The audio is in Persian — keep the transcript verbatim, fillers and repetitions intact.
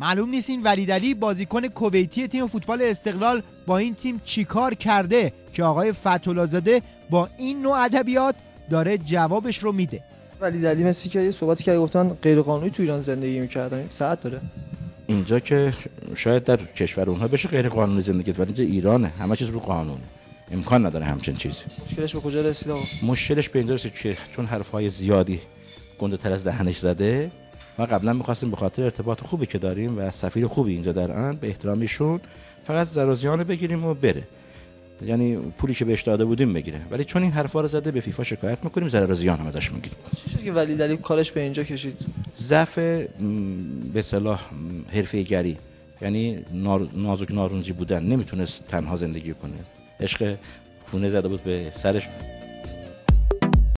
معلوم نیست این ولیدعلی بازیکن کویتی تیم فوتبال استقلال با این تیم چیکار کرده که آقای فتح‌الله زاده با این نوع ادبیات داره جوابش رو میده. ولیدعلی مسی که یه صحبتی که گفتن غیر قانونی تو ایران زندگی می‌کردن، ساعت داره. اینجا که شاید در کشور اونها بشه غیر قانونی زندگی، ولی اینجا ایرانه، همه چیز رو قانونه، امکان نداره همچین چیزی. مشکلش به کجا رسید آقا؟ مشکلش به اینجا رسید که چون حرف‌های زیادی گنده تر از دهنش زده، ما قبلا می‌خواستیم به خاطر ارتباط خوبی که داریم و سفیر خوبی اینجا دارن به احترامیشون فقط ضرر و زیان بگیریم و بره، یعنی پولی که بهش داده بودیم بگیره، ولی چون این حرفا رو زده به فیفا شکایت می‌کنیم، ضرر و زیان هم ازش می‌گیریم. چی شد که ولیدعلی کارش به اینجا کشید؟ ضعف به اصطلاح حرفه‌ای‌گری، یعنی نازک نارنجی بودن، نمیتونست تنها زندگی کنه، عشق خونه زده بود به سرش.